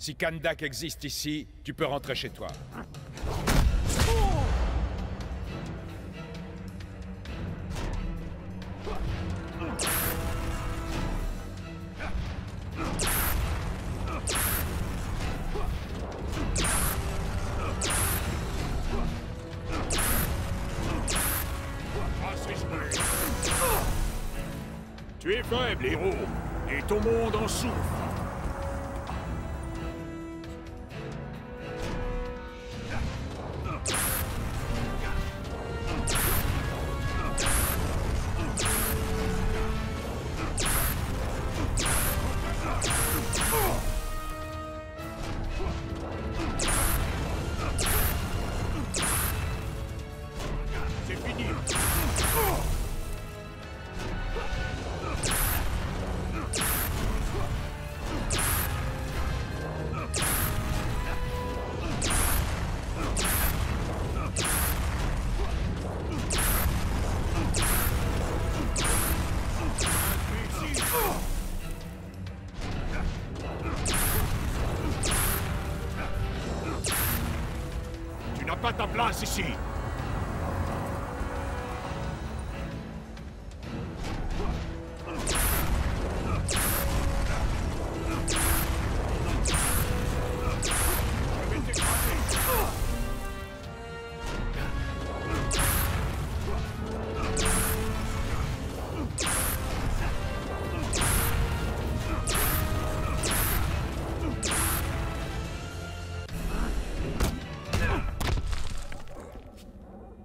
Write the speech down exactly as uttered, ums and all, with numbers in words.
Si Kandak existe ici, tu peux rentrer chez toi. Tu es faible, héros, et ton monde en souffre. C'est fini. Tu n'as pas ta place ici.